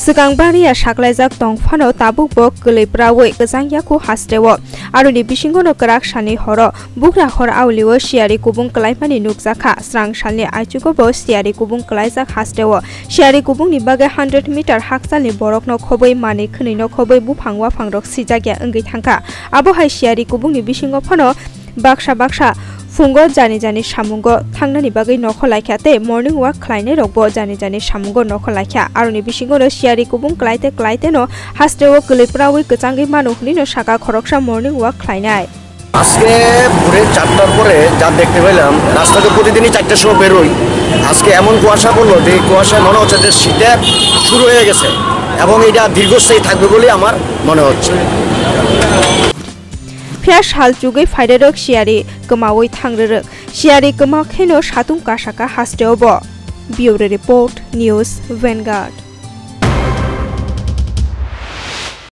Sukangbaria Shaklajak Tongfano Tabukbok Gulipraway Gazangyaku Hastewo Aruni Bishingono Karak Shani Horo Bukra Hor Auliwo Shiari Kubung Kalaimani Nukzaka Strang Shani Aichukobo Siari Kubung Kalaizak Hastewo Shiari Kubung Nibaga 100 meter Haksal ni Borok no Koboi Mani Kuni no Koboi Bupangwa Pangrok Sijagya Angitangka Abohai Shiari Kubung ni Bishingo Pano Baksha Fungo Jani Shamungo Tangnani Bagai Noko Laikate Morning Walk Kleine Robo Jani Shamungo Noko Laika Aruni Bishingo Shiari Kubung Klaite no Hastewo Guliprawi Gazangi Manu Nino Shaka Koroksha Morning Walk Kleine আজকে ভোরে 4টার পরে যা দেখতে পেলাম রাস্তাতে প্রতিদিনই 4টার সময় বের হই আজকে এমন কুয়াশা পড়লো যে কুয়াশায় মনে হচ্ছে যে শীত শুরু হয়ে গেছে এবং এটা দীর্ঘস্থায়ী থাকবে বলে আমার মনে হচ্ছে Fias Haljugi Fiderok Shiari Gamawi Tangruk Shiari Gamakeno Shatung Kashaka Hasteobo Bureau Report News Vanguard